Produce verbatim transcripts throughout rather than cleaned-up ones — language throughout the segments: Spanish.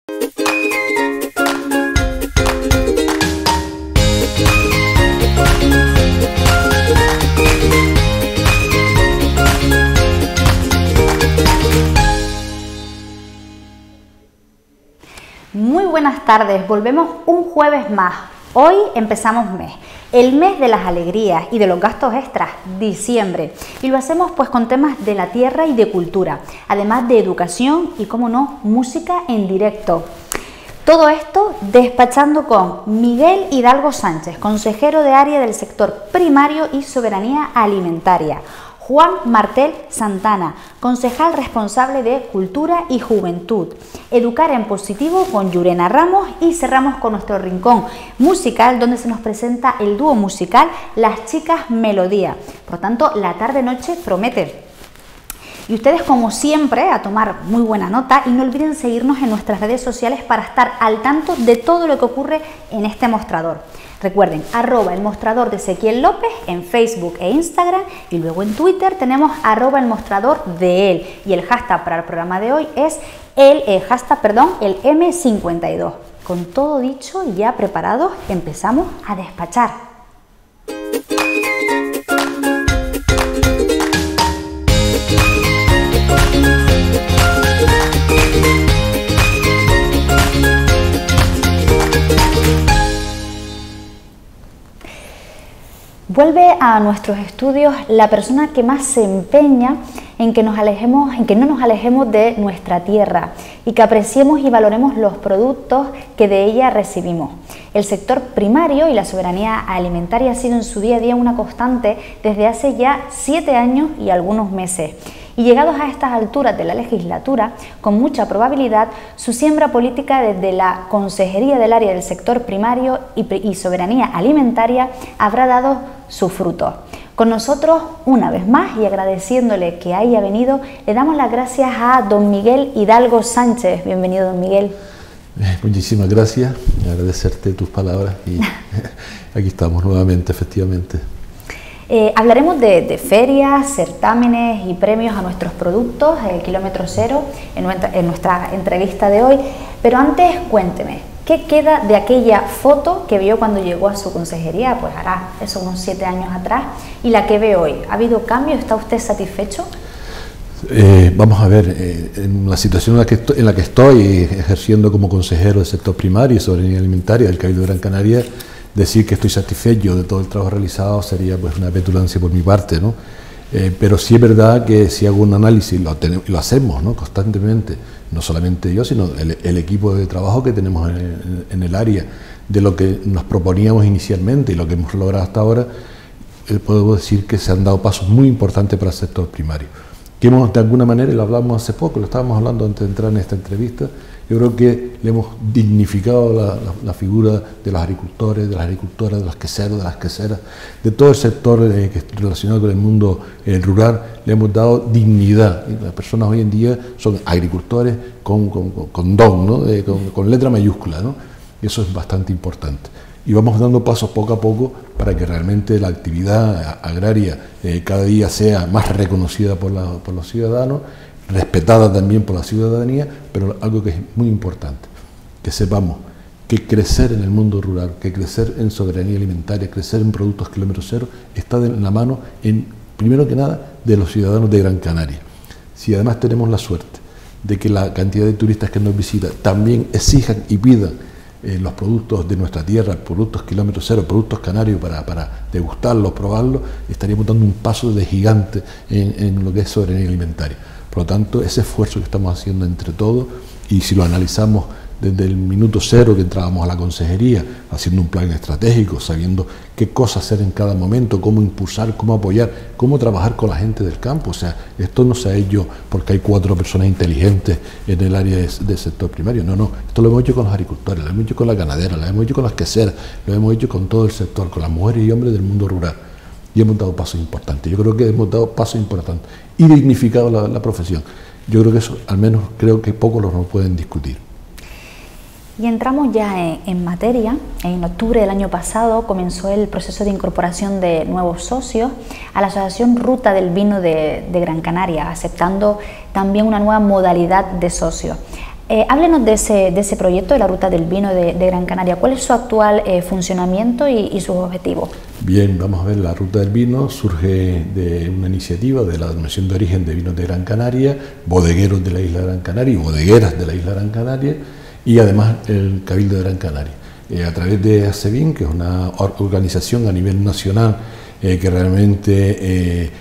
Muy buenas tardes, volvemos un jueves más. Hoy empezamos mes, el mes de las alegrías y de los gastos extras, diciembre. Y lo hacemos pues con temas de la tierra y de cultura, además de educación y, como no, música en directo. Todo esto despachando con Miguel Hidalgo Sánchez, consejero de área del sector primario y soberanía alimentaria. Juan Martel Santana, concejal responsable de Cultura y Juventud. Educar en positivo con Yurena Ramos, y cerramos con nuestro rincón musical, donde se nos presenta el dúo musical Las Chicas Melodía. Por tanto, la tarde-noche promete. Y ustedes, como siempre, a tomar muy buena nota, y no olviden seguirnos en nuestras redes sociales para estar al tanto de todo lo que ocurre en este mostrador. Recuerden, arroba el mostrador de Ezequiel López en Facebook e Instagram, y luego en Twitter tenemos arroba el mostrador de él, y el hashtag para el programa de hoy es el eh, hashtag, perdón, el eme cincuenta y dos. Con todo dicho y ya preparados, empezamos a despachar. Vuelve a nuestros estudios la persona que más se empeña en que nos alejemos, en que no nos alejemos de nuestra tierra y que apreciemos y valoremos los productos que de ella recibimos. El sector primario y la soberanía alimentaria ha sido en su día a día una constante desde hace ya siete años y algunos meses. Y llegados a estas alturas de la legislatura, con mucha probabilidad, su siembra política desde la Consejería del Área del Sector Primario y, y Soberanía Alimentaria habrá dado su fruto. Con nosotros, una vez más, y agradeciéndole que haya venido, le damos las gracias a don Miguel Hidalgo Sánchez. Bienvenido, don Miguel. Eh, muchísimas gracias, agradecerte tus palabras y aquí estamos nuevamente, efectivamente. Eh, hablaremos de, de ferias, certámenes y premios a nuestros productos, el kilómetro cero, en nuestra, en nuestra entrevista de hoy. Pero antes, cuénteme, ¿qué queda de aquella foto que vio cuando llegó a su consejería? Pues hará eso unos siete años atrás, y la que ve hoy. ¿Ha habido cambio? ¿Está usted satisfecho? Eh, vamos a ver, eh, en la situación en la, que estoy, en la que estoy ejerciendo como consejero del sector primario y soberanía alimentaria del Cabildo de Gran Canaria, decir que estoy satisfecho de todo el trabajo realizado sería pues una petulancia por mi parte, ¿no? Eh, pero sí es verdad que si hago un análisis, lo, tenemos, lo hacemos, ¿no?, constantemente, no solamente yo, sino el, el equipo de trabajo que tenemos en, en, en el área, de lo que nos proponíamos inicialmente y lo que hemos logrado hasta ahora, eh, puedo decir que se han dado pasos muy importantes para el sector primario. Que hemos, de alguna manera, y lo hablamos hace poco, lo estábamos hablando antes de entrar en esta entrevista, yo creo que le hemos dignificado la, la, la figura de los agricultores, de las agricultoras, de las queseros, de las queseras, de todo el sector eh, que es relacionado con el mundo eh, rural, le hemos dado dignidad. Y las personas hoy en día son agricultores con, con, con, con don, ¿no?, eh, con, con letra mayúscula, ¿no? Y eso es bastante importante. Y vamos dando pasos poco a poco para que realmente la actividad agraria eh, cada día sea más reconocida por, la, por los ciudadanos, respetada también por la ciudadanía, pero algo que es muy importante, que sepamos que crecer en el mundo rural, que crecer en soberanía alimentaria, crecer en productos kilómetro cero, está en la mano, en, primero que nada, de los ciudadanos de Gran Canaria. Si además tenemos la suerte de que la cantidad de turistas que nos visitan también exijan y pidan eh, los productos de nuestra tierra, productos kilómetro cero, productos canarios para, para degustarlos, probarlos, estaríamos dando un paso de gigante en, en lo que es soberanía alimentaria. Por lo tanto, ese esfuerzo que estamos haciendo entre todos, y si lo analizamos desde el minuto cero que entrábamos a la consejería, haciendo un plan estratégico, sabiendo qué cosas hacer en cada momento, cómo impulsar, cómo apoyar, cómo trabajar con la gente del campo. O sea, esto no se ha hecho porque hay cuatro personas inteligentes en el área de, del sector primario, no, no, esto lo hemos hecho con los agricultores, lo hemos hecho con la ganadera, lo hemos hecho con las queseras, lo hemos hecho con todo el sector, con las mujeres y hombres del mundo rural. Y hemos dado pasos importantes. Yo creo que hemos dado pasos importantes y dignificado la, la profesión. Yo creo que eso, al menos, creo que pocos nos pueden discutir. Y entramos ya en, en materia. En octubre del año pasado comenzó el proceso de incorporación de nuevos socios a la Asociación Ruta del Vino de, de Gran Canaria, aceptando también una nueva modalidad de socios. Eh, háblenos de ese, de ese proyecto de la Ruta del Vino de, de Gran Canaria. ¿Cuál es su actual eh, funcionamiento y, y sus objetivos? Bien, vamos a ver, la Ruta del Vino surge de una iniciativa de la Denominación de Origen de Vinos de Gran Canaria, bodegueros de la isla de Gran Canaria y bodegueras de la isla de Gran Canaria, y además el Cabildo de Gran Canaria. Eh, a través de ACEVIN, que es una organización a nivel nacional eh, que realmente eh,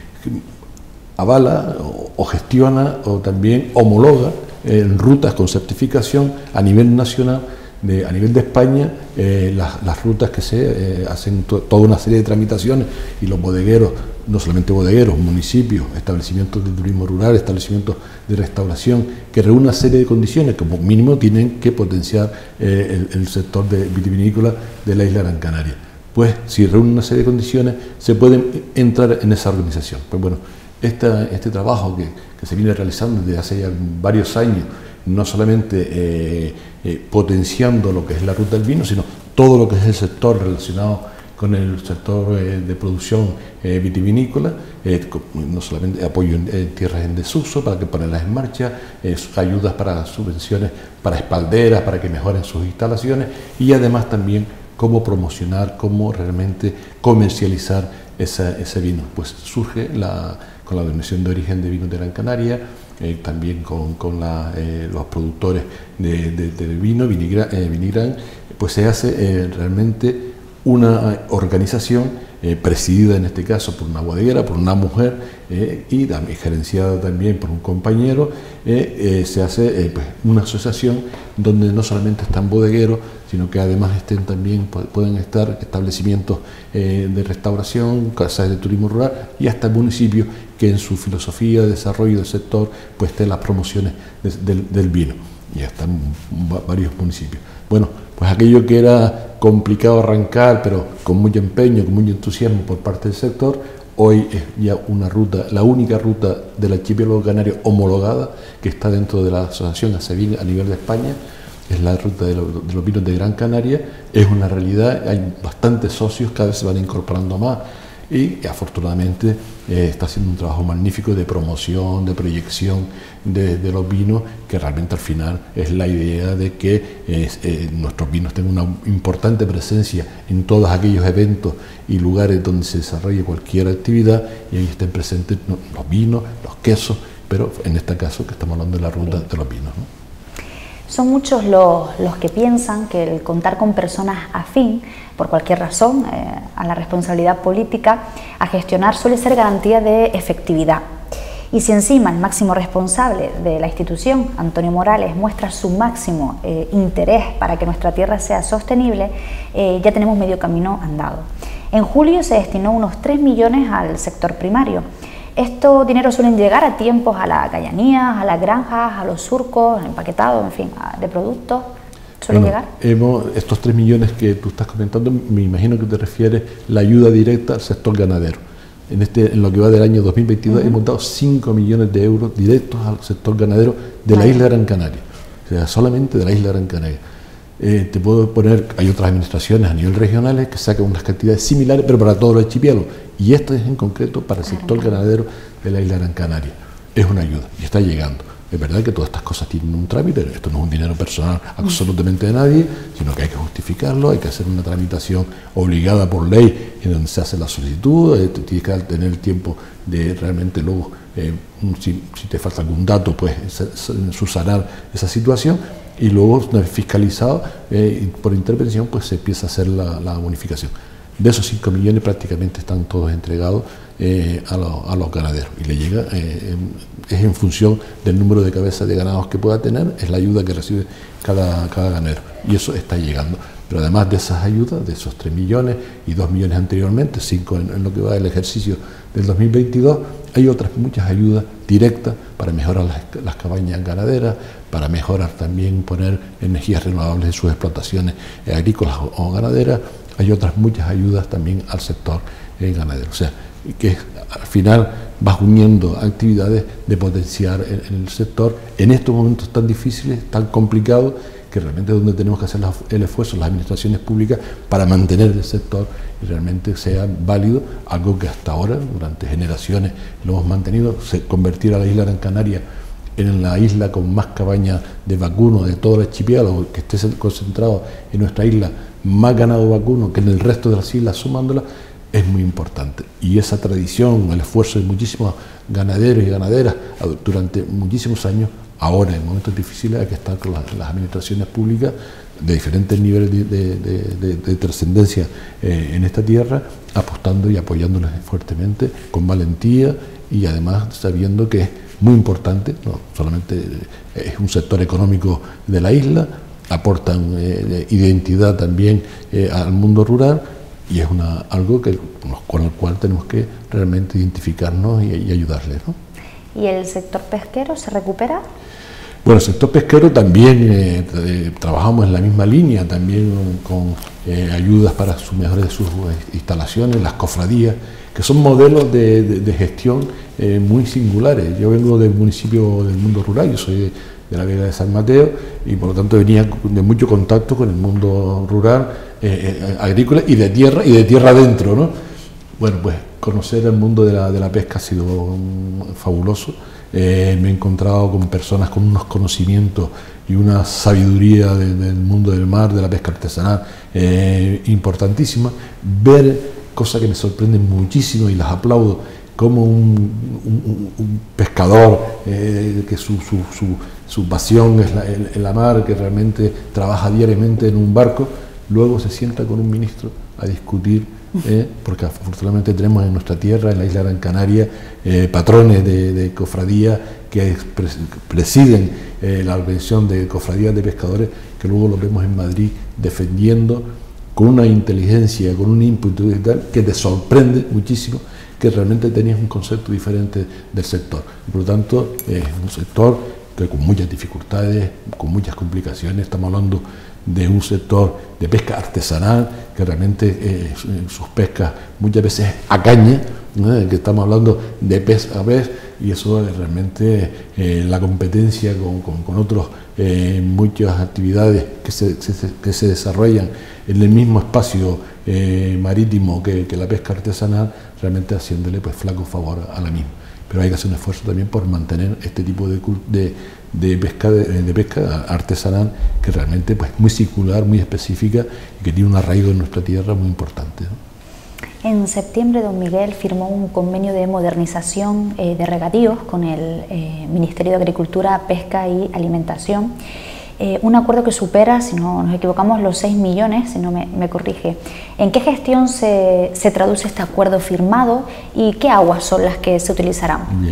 avala o, o gestiona o también homologa en rutas con certificación a nivel nacional, de, a nivel de España, eh, las, las rutas que se eh, hacen to, toda una serie de tramitaciones, y los bodegueros, no solamente bodegueros, municipios, establecimientos de turismo rural, establecimientos de restauración, que reúnen una serie de condiciones que como mínimo tienen que potenciar eh, el, el sector de vitivinícola de la isla de Gran Canaria. Pues si reúnen una serie de condiciones, se pueden entrar en esa organización. Pues bueno, esta, este trabajo que, que se viene realizando desde hace ya varios años, no solamente eh, eh, potenciando lo que es la Ruta del Vino, sino todo lo que es el sector relacionado con el sector eh, de producción eh, vitivinícola, eh, no solamente apoyo en, en tierras en desuso para que ponerlas en marcha, eh, ayudas para subvenciones para espalderas, para que mejoren sus instalaciones, y además también cómo promocionar, cómo realmente comercializar esa, ese vino. Pues surge la, con la Denominación de Origen de Vinos de Gran Canaria, eh, también con, con la, eh, los productores de, de, de vino, Vinigran, eh, Vinigran, pues se hace eh, realmente una organización eh, presidida en este caso por una bodeguera, por una mujer eh, y también gerenciada también por un compañero. Eh, eh, se hace eh, pues, una asociación donde no solamente están bodegueros, sino que además estén también, pueden estar establecimientos eh, de restauración, casas de turismo rural y hasta municipios que en su filosofía de desarrollo del sector pues estén las promociones de, del, del vino. Y están varios municipios. Bueno, pues aquello que era complicado arrancar, pero con mucho empeño, con mucho entusiasmo por parte del sector, hoy es ya una ruta, la única ruta del archipiélago canario homologada que está dentro de la asociación ACEVIN a nivel de España. Es la ruta de, lo, de los vinos de Gran Canaria, es una realidad, hay bastantes socios, cada vez se van incorporando más, y afortunadamente eh, está haciendo un trabajo magnífico de promoción, de proyección de, de los vinos, que realmente al final es la idea de que eh, eh, nuestros vinos tengan una importante presencia en todos aquellos eventos y lugares donde se desarrolle cualquier actividad, y ahí estén presentes no, los vinos, los quesos, pero en este caso que estamos hablando de la ruta de los vinos, ¿no? Son muchos los, los que piensan que el contar con personas afín, por cualquier razón, eh, a la responsabilidad política, a gestionar suele ser garantía de efectividad. Y si encima el máximo responsable de la institución, Antonio Morales, muestra su máximo eh, interés para que nuestra tierra sea sostenible, eh, ya tenemos medio camino andado. En julio se destinó unos tres millones al sector primario. Estos dineros suelen llegar a tiempos a las callanías, a las granjas, a los surcos, empaquetados, en fin, de productos. ¿Suelen bueno, llegar? Hemos, estos tres millones que tú estás comentando, me imagino que te refieres la ayuda directa al sector ganadero. En, este, en lo que va del año dos mil veintidós uh-huh. hemos dado cinco millones de euros directos al sector ganadero de la isla de Gran Canaria. O sea, solamente de la isla de Gran Canaria. Eh, te puedo poner, hay otras administraciones a nivel regionales que sacan unas cantidades similares, pero para todos los archipiélagos. Y esto es en concreto para el sector ganadero de la isla de Gran Canaria. Es una ayuda y está llegando. Es verdad que todas estas cosas tienen un trámite, esto no es un dinero personal absolutamente de nadie, sino que hay que justificarlo, hay que hacer una tramitación obligada por ley en donde se hace la solicitud, eh, tienes que tener el tiempo de realmente luego, eh, si, si te falta algún dato, pues subsanar esa situación. Y luego, una vez fiscalizado eh, por intervención, pues se empieza a hacer la, la bonificación. De esos cinco millones prácticamente están todos entregados eh, a, lo, a los ganaderos, y le llega, eh, es en función del número de cabezas de ganados que pueda tener, es la ayuda que recibe cada, cada ganadero, y eso está llegando. Pero además de esas ayudas, de esos tres millones y dos millones anteriormente, cinco en, en lo que va del ejercicio del dos mil veintidós, hay otras muchas ayudas directas para mejorar las, las cabañas ganaderas, para mejorar también, poner energías renovables en sus explotaciones eh, agrícolas o, o ganaderas. Hay otras muchas ayudas también al sector eh, ganadero. O sea, que al final vas uniendo actividades de potenciar el, en el sector en estos momentos tan difíciles, tan complicados, que realmente es donde tenemos que hacer el esfuerzo, las administraciones públicas, para mantener el sector y realmente sea válido, algo que hasta ahora, durante generaciones, lo hemos mantenido, se convertir a la isla de Gran Canaria en la isla con más cabañas de vacuno de todo el archipiélago, que esté concentrado en nuestra isla más ganado vacuno que en el resto de las islas sumándolas, es muy importante. Y esa tradición, el esfuerzo de muchísimos ganaderos y ganaderas durante muchísimos años, ahora en momentos difíciles hay que estar con las, las administraciones públicas de diferentes niveles de, de, de, de, de trascendencia eh, en esta tierra, apostando y apoyándoles fuertemente, con valentía y además sabiendo que es muy importante, no solamente es un sector económico de la isla, aportan eh, identidad también eh, al mundo rural, y es una, algo que, con el cual tenemos que realmente identificarnos y, y ayudarles, ¿no? ¿Y el sector pesquero se recupera? Bueno, el sector pesquero también eh, eh, trabajamos en la misma línea, también con eh, ayudas para su mejora de sus instalaciones, las cofradías, que son modelos de, de, de gestión eh, muy singulares. Yo vengo del municipio del mundo rural, yo soy de, de la Vega de San Mateo, y por lo tanto venía de mucho contacto con el mundo rural, eh, eh, agrícola y de tierra, y de tierra adentro, ¿no? Bueno, pues conocer el mundo de la, de la pesca ha sido um, fabuloso. Eh, me he encontrado con personas con unos conocimientos y una sabiduría de, del mundo del mar, de la pesca artesanal, eh, importantísima. Ver cosas que me sorprenden muchísimo y las aplaudo, como un, un, un pescador, eh, que su, su, su, su pasión es la, en, en la mar, que realmente trabaja diariamente en un barco, luego se sienta con un ministro a discutir. Eh, porque afortunadamente tenemos en nuestra tierra, en la isla Gran Canaria, eh, patrones de, de cofradías que pres presiden eh, la organización de cofradías de pescadores, que luego los vemos en Madrid defendiendo con una inteligencia, con un ímpetu y tal, que te sorprende muchísimo, que realmente tenías un concepto diferente del sector. Y por lo tanto, es eh, un sector que con muchas dificultades, con muchas complicaciones. Estamos hablando de un sector de pesca artesanal, que realmente eh, sus pescas muchas veces a caña, ¿no? Que estamos hablando de pez a pez, y eso es realmente eh, la competencia con, con, con otros eh, muchas actividades que se, se, que se desarrollan en el mismo espacio eh, marítimo que, que la pesca artesanal, realmente haciéndole pues flaco favor a la misma. Pero hay que hacer un esfuerzo también por mantener este tipo de, de, de, pesca, de, de pesca artesanal, que realmente pues muy circular, muy específica, y que tiene un arraigo en nuestra tierra muy importante, ¿no? En septiembre, don Miguel firmó un convenio de modernización eh, de regadíos con el eh, Ministerio de Agricultura, Pesca y Alimentación. Eh, un acuerdo que supera, si no nos equivocamos, los seis millones, si no me, me corrige. ¿En qué gestión se, se traduce este acuerdo firmado y qué aguas son las que se utilizarán? Bien.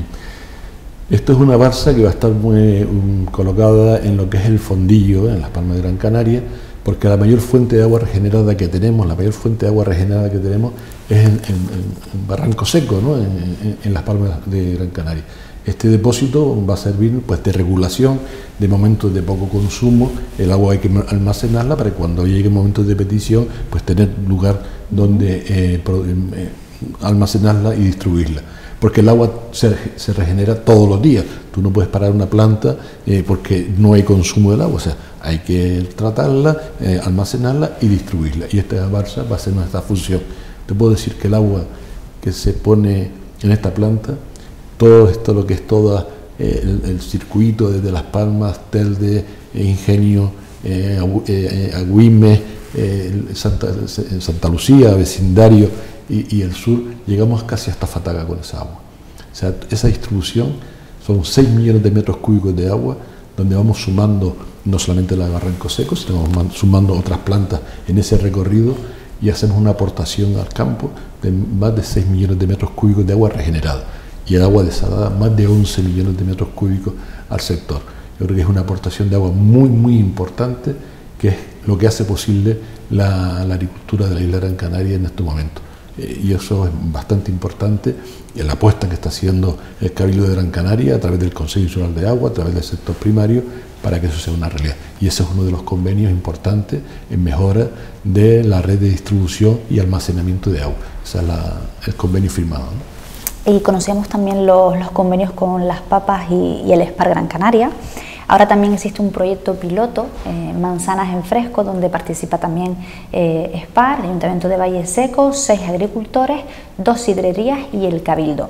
Esto es una balsa que va a estar muy um, colocada en lo que es el fondillo, en las Palmas de Gran Canaria, porque la mayor fuente de agua regenerada que tenemos, la mayor fuente de agua regenerada que tenemos es en, en, en Barranco Seco, ¿no? en, en, en las Palmas de Gran Canaria. Este depósito va a servir pues de regulación de momentos de poco consumo. El agua hay que almacenarla para que cuando llegue momentos de petición pues tener lugar donde eh, eh, almacenarla y distribuirla. Porque el agua se, se regenera todos los días. Tú no puedes parar una planta eh, porque no hay consumo del agua. O sea, hay que tratarla, eh, almacenarla y distribuirla. Y esta balsa va a ser nuestra función. Te puedo decir que el agua que se pone en esta planta, todo esto, lo que es todo eh, el, el circuito desde Las Palmas, Telde, eh, Ingenio, eh, eh, Agüime, eh, Santa, Santa Lucía, vecindario y, y el sur, llegamos casi hasta Fataga con esa agua. O sea, esa distribución son seis millones de metros cúbicos de agua, donde vamos sumando no solamente la de Barranco Seco, sino vamos sumando otras plantas en ese recorrido, y hacemos una aportación al campo de más de seis millones de metros cúbicos de agua regenerada. Y el agua desalada, más de once millones de metros cúbicos al sector. Yo creo que es una aportación de agua muy, muy importante, que es lo que hace posible la, la agricultura de la isla Gran Canaria en este momento. Eh, y eso es bastante importante, y la apuesta que está haciendo el Cabildo de Gran Canaria a través del Consejo Insular de Agua, a través del sector primario, para que eso sea una realidad. Y ese es uno de los convenios importantes en mejora de la red de distribución y almacenamiento de agua. Ese es la, el convenio firmado, ¿no? Y conocíamos también los, los convenios con las papas y, y el SPAR Gran Canaria. Ahora también existe un proyecto piloto, eh, Manzanas en Fresco, donde participa también eh, SPAR, el Ayuntamiento de Valle Seco, seis agricultores, dos sidrerías y el Cabildo.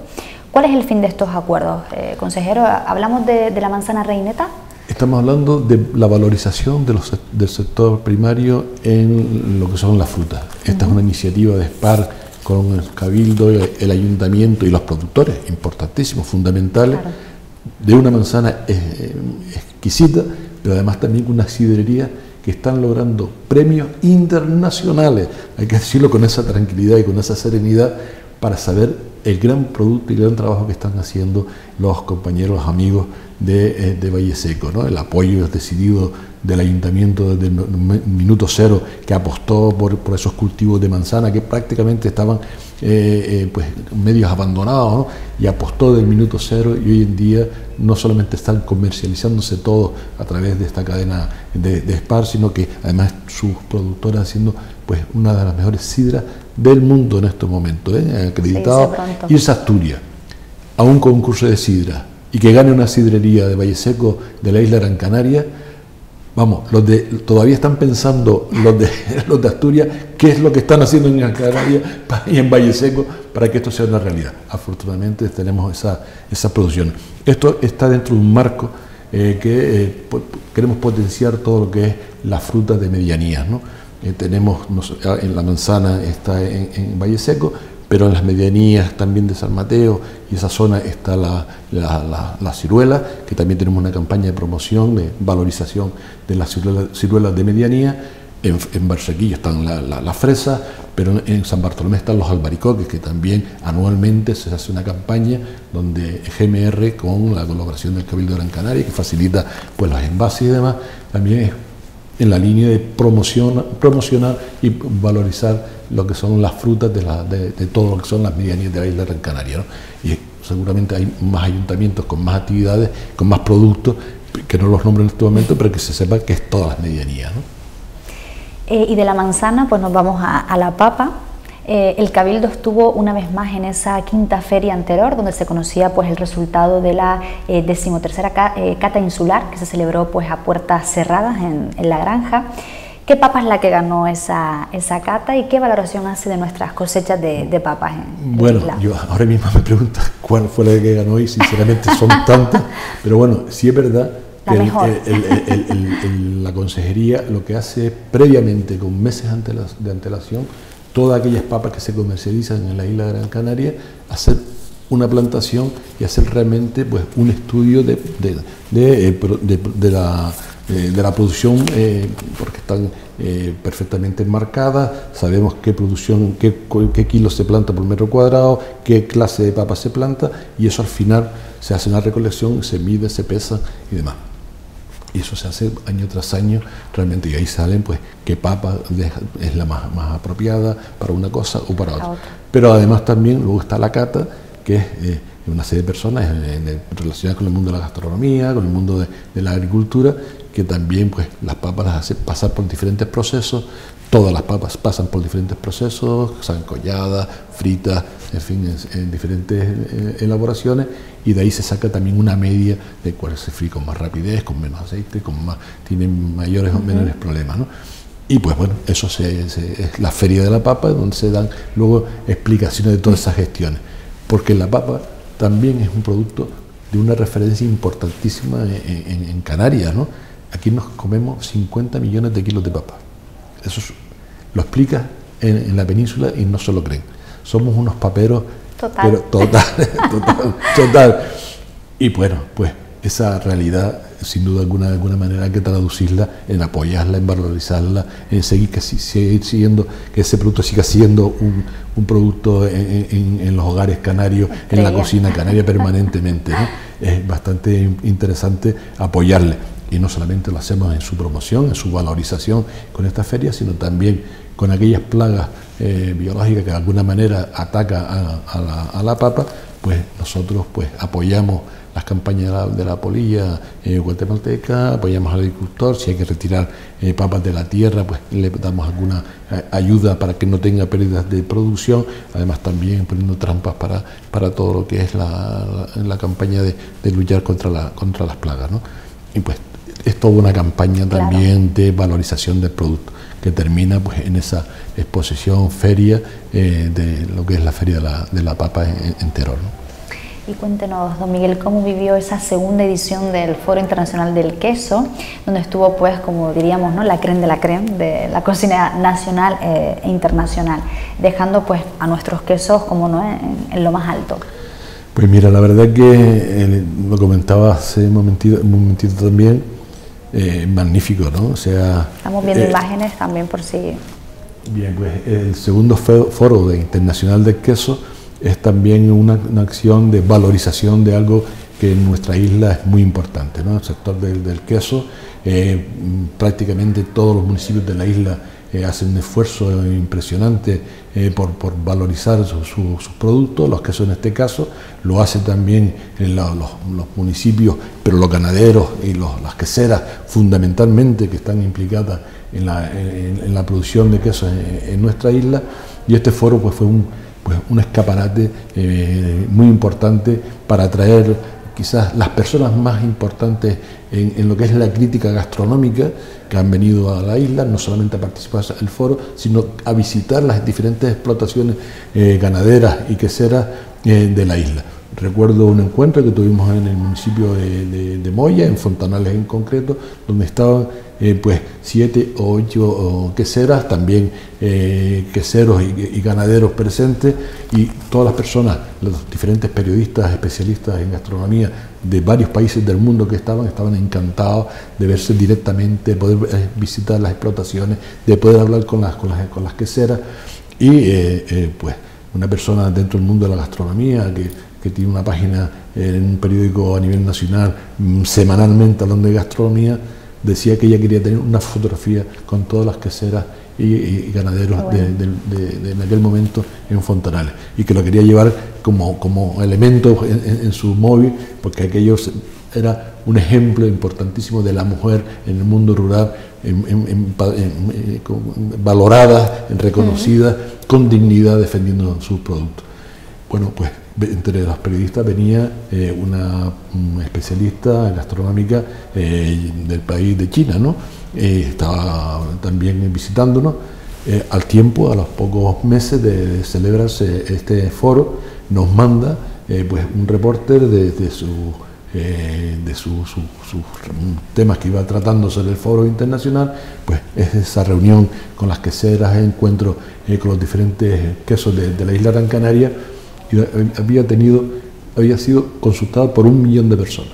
¿Cuál es el fin de estos acuerdos, eh, consejero? ¿Hablamos de, de la manzana reineta? Estamos hablando de la valorización de los, del sector primario en lo que son las frutas. Esta uh-huh. es una iniciativa de SPAR con el Cabildo, el Ayuntamiento y los productores, importantísimos, fundamentales, claro. de una manzana eh, exquisita, pero además también con una sidrería que están logrando premios internacionales, hay que decirlo con esa tranquilidad y con esa serenidad, para saber el gran producto y el gran trabajo que están haciendo los compañeros, los amigos de, de Valle Seco, ¿no? El apoyo decidido del ayuntamiento desde el minuto cero, que apostó por, por esos cultivos de manzana que prácticamente estaban eh, eh, pues, medios abandonados, ¿no? Y apostó del minuto cero, y hoy en día no solamente están comercializándose todo a través de esta cadena de, de SPAR, sino que además sus productores haciendo pues una de las mejores sidras del mundo en estos momentos, ¿eh? acreditado, irse a Asturias a un concurso de sidra y que gane una sidrería de Valle Seco de la isla Gran Canaria. Vamos, los de, todavía están pensando los de, los de Asturias qué es lo que están haciendo en Gran Canaria y en Valle Seco para que esto sea una realidad. Afortunadamente tenemos esa, esa producción. Esto está dentro de un marco eh, que eh, po queremos potenciar todo lo que es las frutas de medianías, ¿no? Eh, tenemos, nos, en la manzana está en, en Valle Seco, pero en las medianías también de San Mateo y esa zona está la, la, la, la ciruela, que también tenemos una campaña de promoción, de valorización de las ciruelas, ciruelas de medianía. En, en Barsequillo están las la, la fresas, pero en, en San Bartolomé están los albaricoques, que también anualmente se hace una campaña donde G M R, con la colaboración del Cabildo de Gran Canaria, que facilita pues los envases y demás, también es en la línea de promoción, promocionar y valorizar lo que son las frutas de, la, de, de todo lo que son las medianías de la isla de Gran Canaria, ¿no? Y seguramente hay más ayuntamientos con más actividades, con más productos, que no los nombro en este momento, pero que se sepa que es todas las medianías, ¿no? Eh, y de la manzana, pues nos vamos a, a la papa. Eh, el Cabildo estuvo una vez más en esa quinta feria anterior, donde se conocía pues el resultado de la eh, decimotercera ca, eh, cata insular, que se celebró pues a puertas cerradas en, en la granja. ¿Qué papa es la que ganó esa, esa cata y qué valoración hace de nuestras cosechas de, de papas en, en Bueno, yo ahora mismo me pregunto cuál fue la que ganó y sinceramente son tantas, pero bueno, sí es verdad la que mejor. El, el, el, el, el, la consejería lo que hace previamente, con meses de antelación, todas aquellas papas que se comercializan en la isla de Gran Canaria, hacer una plantación y hacer realmente pues un estudio de, de, de, de, de, de, la, de, de la producción, eh, porque están eh, perfectamente enmarcadas, sabemos qué producción, qué, qué kilos se planta por metro cuadrado, qué clase de papa se planta, y eso al final se hace una recolección, se mide, se pesa y demás. Y eso se hace año tras año realmente, y ahí salen pues qué papa es la más, más apropiada para una cosa o para otra. Pero además también luego está la cata, que es eh, una serie de personas en, en, relacionadas con el mundo de la gastronomía, con el mundo de, de la agricultura, que también pues las papas las hacen pasar por diferentes procesos. Todas las papas pasan por diferentes procesos, sancolladas, fritas, en fin, en, en diferentes eh, elaboraciones, y de ahí se saca también una media de cuál se fríe con más rapidez, con menos aceite, con más, tienen mayores o menores uh-huh. problemas, ¿no? Y pues bueno, eso se, se, es la feria de la papa, donde se dan luego explicaciones de todas esas gestiones, porque la papa también es un producto de una referencia importantísima en, en, en Canarias, ¿no? Aquí nos comemos cincuenta millones de kilos de papa. Eso lo explica en, en la península y no se lo creen. Somos unos paperos, total. pero total, total, total. Y bueno, pues esa realidad, sin duda alguna, de alguna manera hay que traducirla en apoyarla, en valorizarla, en seguir, que, seguir siguiendo, que ese producto siga siendo un, un producto en, en, en los hogares canarios, Estrella. En la cocina canaria permanentemente, ¿no? Es bastante interesante apoyarle. Y no solamente lo hacemos en su promoción, en su valorización con esta feria, sino también con aquellas plagas eh, biológicas que de alguna manera atacan a, a, la, a la papa, pues nosotros pues apoyamos las campañas de la, de la polilla eh, guatemalteca, apoyamos al agricultor, si hay que retirar eh, papas de la tierra, pues le damos alguna eh, ayuda para que no tenga pérdidas de producción, además también poniendo trampas para, para todo lo que es la, la, la campaña de, de luchar contra, la, contra las plagas, ¿no? Y pues es toda una campaña también claro. de valorización del producto, que termina pues en esa exposición, feria, eh, de lo que es la feria de la, de la papa en, en Teror, ¿no? Y cuéntenos, don Miguel, cómo vivió esa segunda edición del Foro Internacional del Queso, donde estuvo, pues, como diríamos, ¿no?, la crème de la crème de la cocina nacional eh, e internacional, dejando, pues, a nuestros quesos, como no, en, en lo más alto. Pues mira, la verdad que eh, lo comentaba hace un momentito, un momentito también, eh, magnífico, ¿no? O sea, estamos viendo eh, imágenes también por si... Bien, pues el segundo Foro de Internacional del Queso es también una, una acción de valorización de algo que en nuestra isla es muy importante, ¿no? El sector del, del queso, eh, prácticamente todos los municipios de la isla eh, hacen un esfuerzo impresionante eh, por, por valorizar su, su, sus productos, los quesos en este caso, lo hacen también en la, los, los municipios, pero los ganaderos y los, las queseras fundamentalmente que están implicadas en la, en, en la producción de quesos en, en nuestra isla, y este foro pues fue un pues un escaparate eh, muy importante para atraer quizás las personas más importantes en, en lo que es la crítica gastronómica que han venido a la isla, no solamente a participar del foro, sino a visitar las diferentes explotaciones eh, ganaderas y queseras eh, de la isla. Recuerdo un encuentro que tuvimos en el municipio de, de, de Moya, en Fontanales en concreto, donde estaban eh, pues siete o ocho oh, queseras, también eh, queseros y, y ganaderos presentes, y todas las personas, los diferentes periodistas, especialistas en gastronomía de varios países del mundo que estaban, estaban encantados de verse directamente, de poder eh, visitar las explotaciones, de poder hablar con las, con las, con las queseras, y eh, eh, pues una persona dentro del mundo de la gastronomía que que tiene una página en un periódico a nivel nacional, semanalmente hablando de gastronomía, decía que ella quería tener una fotografía con todas las queseras y, y ganaderos bueno. de, de, de, de en aquel momento en Fontanales, y que lo quería llevar como, como elemento en, en, en su móvil, porque aquello era un ejemplo importantísimo de la mujer en el mundo rural, en, en, en, en, en, valorada, reconocida, uh-huh. con dignidad, defendiendo sus productos. Bueno, pues entre los periodistas venía eh, una, una especialista gastronómica eh, del país de China, ¿no? Eh, estaba también visitándonos. Eh, al tiempo, a los pocos meses de celebrarse este foro, nos manda eh, pues un reporter de, de sus eh, de su, su, su temas que iba tratando sobre el foro internacional, pues es esa reunión con las queseras, encuentro eh, con los diferentes quesos de, de la isla Gran Canaria. Y había tenido, había sido consultado por un millón de personas.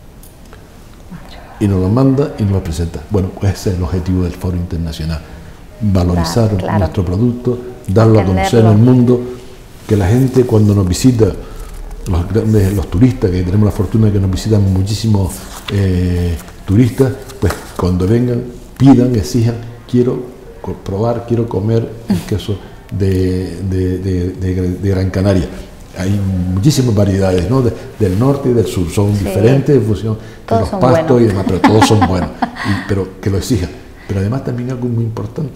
Y nos lo manda y nos lo presenta. Bueno, pues ese es el objetivo del Foro Internacional. Valorizar claro, claro. nuestro producto, darlo a conocer en el mundo, que la gente cuando nos visita, los grandes, los turistas, que tenemos la fortuna de que nos visitan muchísimos eh, turistas, pues cuando vengan, pidan, exijan, quiero probar, quiero comer el queso de, de, de, de, de Gran Canaria. Hay muchísimas variedades, ¿no? De, del norte y del sur, son sí. diferentes en función de los pastos buenos. Y demás, pero todos son buenos, y, pero que lo exijan. Pero además también algo muy importante,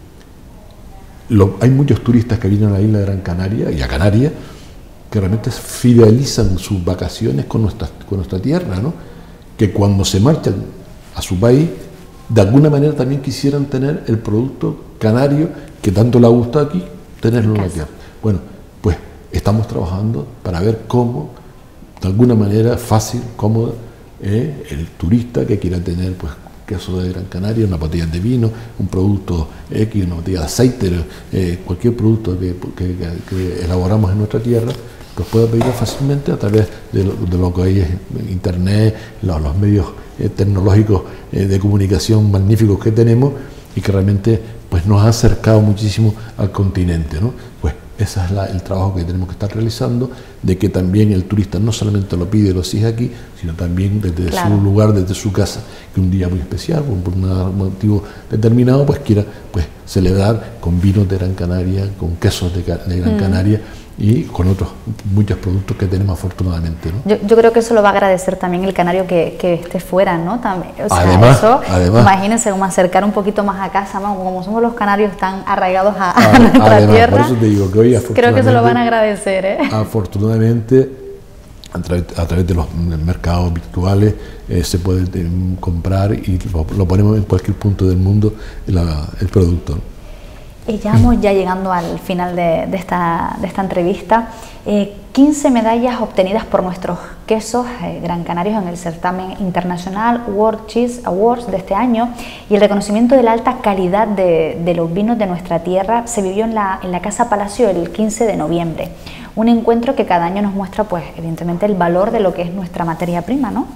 lo, hay muchos turistas que vienen a la isla de Gran Canaria y a Canarias que realmente fidelizan sus vacaciones con nuestra, con nuestra tierra, ¿no? Que cuando se marchan a su país, de alguna manera también quisieran tener el producto canario que tanto le ha gustado aquí, tenerlo en la tierra. Bueno, pues estamos trabajando para ver cómo, de alguna manera fácil, cómoda, eh, el turista que quiera tener pues queso de Gran Canaria, una botella de vino, un producto X, una botella de aceite, eh, cualquier producto que, que, que elaboramos en nuestra tierra, pues puede pedirlo fácilmente a través de lo, de lo que hay en internet, los, los medios eh, tecnológicos eh, de comunicación magníficos que tenemos, y que realmente pues nos ha acercado muchísimo al continente, ¿no? Pues ese es la, el trabajo que tenemos que estar realizando, de que también el turista no solamente lo pide y lo exige aquí, sino también desde claro. su lugar, desde su casa, que un día muy especial, por un motivo determinado, pues quiera pues celebrar con vinos de Gran Canaria, con quesos de, de Gran mm. Canaria, y con otros muchos productos que tenemos afortunadamente, ¿no? Yo, yo creo que eso lo va a agradecer también el canario que, que esté fuera, ¿no? También, o sea, además, eso, además, imagínense como acercar un poquito más a casa, ¿no? Como somos los canarios tan arraigados a, a nuestra además, tierra, por eso te digo que hoy creo que se lo van a agradecer, ¿eh? Afortunadamente, a través, a través de los mercados virtuales eh, se puede eh, comprar y lo, lo ponemos en cualquier punto del mundo la, el producto. Eh, ya vamos ya llegando al final de, de, esta, de esta entrevista. Eh, quince medallas obtenidas por nuestros quesos eh, gran canarios en el certamen internacional World Cheese Awards de este año, y el reconocimiento de la alta calidad de, de los vinos de nuestra tierra se vivió en la, en la Casa Palacio el quince de noviembre. Un encuentro que cada año nos muestra, pues, evidentemente, el valor de lo que es nuestra materia prima, ¿no?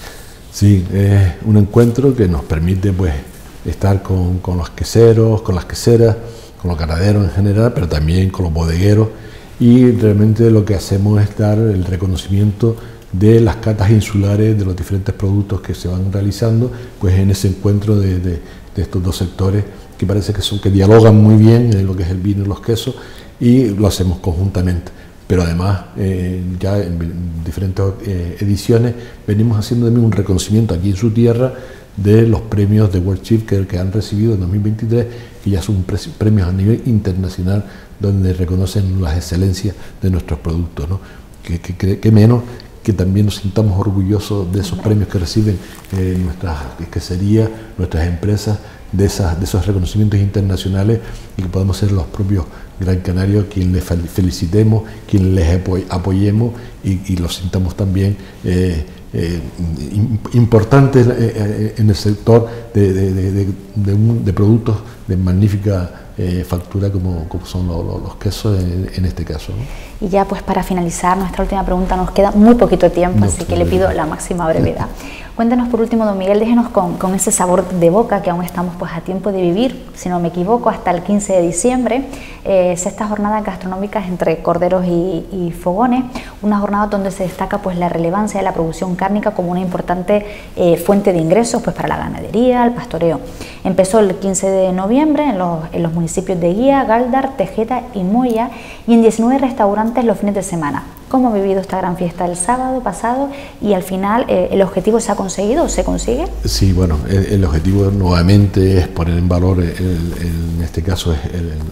Sí, es un encuentro que nos permite, pues, estar con, con los queseros, con las queseras, con los ganaderos en general, pero también con los bodegueros, y realmente lo que hacemos es dar el reconocimiento de las catas insulares de los diferentes productos que se van realizando, pues en ese encuentro de, de, de estos dos sectores que parece que, son, que dialogan muy bien en lo que es el vino y los quesos, y lo hacemos conjuntamente. Pero además, eh, ya en diferentes eh, ediciones venimos haciendo también un reconocimiento aquí en su tierra de los premios de World Cheese que, que han recibido en dos mil veintitrés, que ya son premios a nivel internacional donde reconocen las excelencias de nuestros productos, ¿no? Que, que, que menos que también nos sintamos orgullosos de esos premios que reciben eh, nuestras queserías, nuestras empresas, de, esas, de esos reconocimientos internacionales, y que podamos ser los propios Gran Canarios quien les felicitemos, quien les apoyemos y, y los sintamos también eh, eh, importantes eh, en el sector de, de, de, de, de, un, de productos de magnífica eh, factura como, como son los, los quesos en, en este caso, ¿no? Y ya, pues, para finalizar nuestra última pregunta, nos queda muy poquito tiempo, no, así que le pido la máxima brevedad. Cuéntenos por último, don Miguel, déjenos con, con ese sabor de boca que aún estamos, pues, a tiempo de vivir, si no me equivoco, hasta el quince de diciembre, eh, sextas jornadas gastronómicas entre corderos y, y fogones, una jornada donde se destaca, pues, la relevancia de la producción cárnica como una importante eh, fuente de ingresos, pues, para la ganadería, el pastoreo. Empezó el quince de noviembre en los, en los municipios de Guía, Galdar, Tejeda y Moya, y en diecinueve restaurantes los fines de semana. ¿Cómo ha vivido esta gran fiesta el sábado pasado? Y al final, eh, ¿el objetivo se ha conseguido o se consigue? Sí, bueno, el, el objetivo nuevamente es poner en valor, el, el, en este caso es el, el,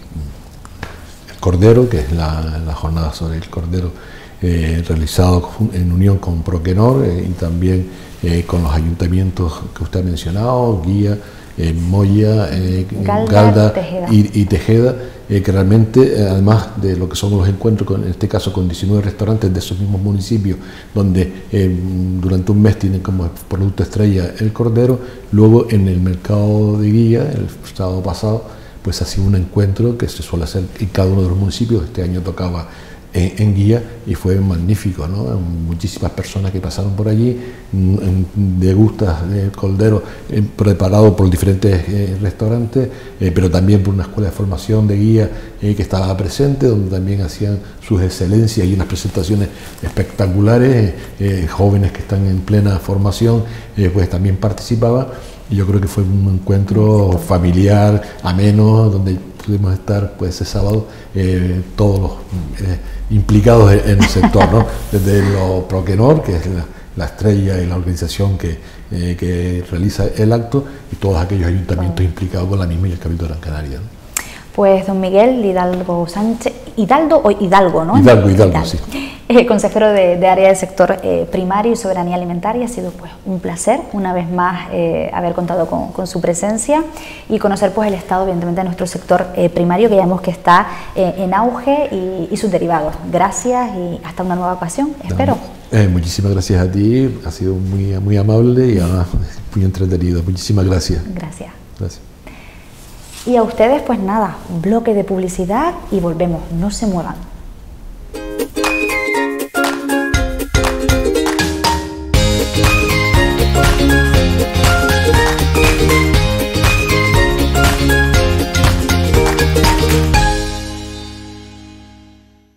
el cordero, que es la, la jornada sobre el cordero eh, realizado en unión con Proquenor eh, y también eh, con los ayuntamientos que usted ha mencionado, Guía, eh, Moya, eh, Galdar, Galdar Tejeda. y, y Tejeda, eh, que realmente, eh, además de lo que son los encuentros, con, en este caso con diecinueve restaurantes de esos mismos municipios, donde eh, durante un mes tienen como producto estrella el cordero, luego en el mercado de Guía, el sábado pasado, pues ha sido un encuentro que se suele hacer en cada uno de los municipios. Este año tocaba En, en Guía y fue magnífico, ¿no? Muchísimas personas que pasaron por allí, degustas de cordero eh, preparado por diferentes eh, restaurantes, eh, pero también por una escuela de formación de guía eh, que estaba presente, donde también hacían sus excelencias y unas presentaciones espectaculares, eh, jóvenes que están en plena formación, eh, pues también participaban. Y yo creo que fue un encuentro familiar, ameno, donde pudimos estar, pues, ese sábado eh, todos los eh, implicados en el sector, ¿no? Desde lo Proquenor, que es la, la estrella y la organización que, eh, que realiza el acto, y todos aquellos ayuntamientos implicados con la misma y el Cabildo de Gran Canaria, ¿no? Pues don Miguel Hidalgo Sánchez, Hidalgo o Hidalgo, ¿no? Hidalgo, Hidalgo, Hidalgo. Sí. Eh, consejero de, de área del sector eh, primario y soberanía alimentaria, ha sido, pues, un placer una vez más eh, haber contado con, con su presencia y conocer, pues, el estado, evidentemente, de nuestro sector eh, primario, que vemos que está eh, en auge, y, y sus derivados. Gracias y hasta una nueva ocasión, espero. No, eh, muchísimas gracias a ti, ha sido muy, muy amable y además muy entretenido. Muchísimas gracias. Gracias. Gracias. Y a ustedes, pues nada, bloque de publicidad y volvemos, no se muevan.